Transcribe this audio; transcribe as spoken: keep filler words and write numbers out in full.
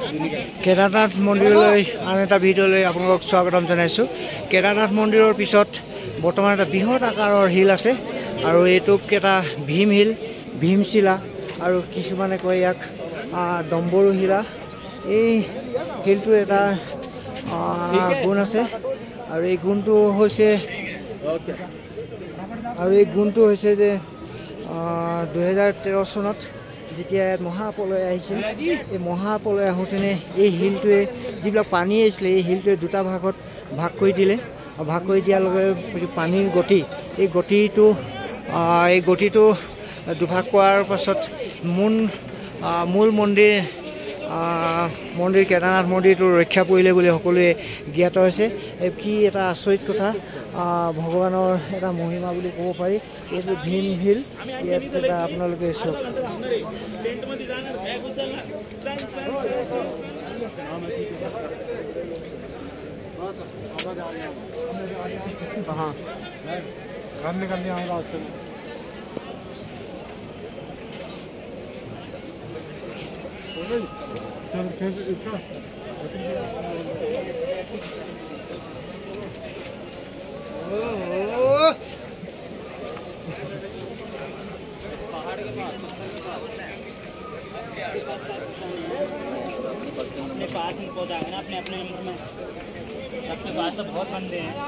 কেদাৰনাথ মন্দিৰলৈ আন এটা ভিডিঅ'লৈ আপোনালোকক স্বাগতম জনাইছোঁ। কেদাৰনাথ মন্দিৰৰ পিছত বৰ্তমান এটা বৃহৎ আকাৰৰ হিল আছে আৰু এইটোক এটা ভীম হিল, ভীমশিলা আৰু কিছুমানে কয় ইয়াক ডম্বৰু শিলা। এই হিলটোৰ এটা গুণ আছে আৰু এই গুণটো হৈছে আৰু এই গুণটো হৈছে যে দুহেজাৰ তেৰ চনত যেতিয়া মহাপ্ৰলয় আহিছিল, এই মহাপ্ৰলয় আহোঁতেনে এই হিলটোৱে যিবিলাক পানী আহিছিলে এই হিলটোৱে দুটা ভাগত ভাগ কৰি দিলে। ভাগ কৰি দিয়াৰ লগে লগে পানীৰ গতি এই গতিটো এই গতিটো দুভাগ কৰাৰ পাছত মূল মূল মন্দিৰ মন্দিৰ কেদাৰনাথ মন্দিৰটো ৰক্ষা পৰিলে বুলি সকলোৱে জ্ঞাত হৈছে। কি এটা আচৰিত কথা, ভগৱানৰ এটা মহিমা বুলি ক'ব পাৰি। এইটো ভীম হিল, ইয়াত এটা আপোনালোকে চাওক। घर निकलने आऊँ रास्ते में चल फिर इसका अपने पास ही पहुंचाएंगे ना, अपने अपने नंबर में। सबके पास तो बहुत बंदे हैं।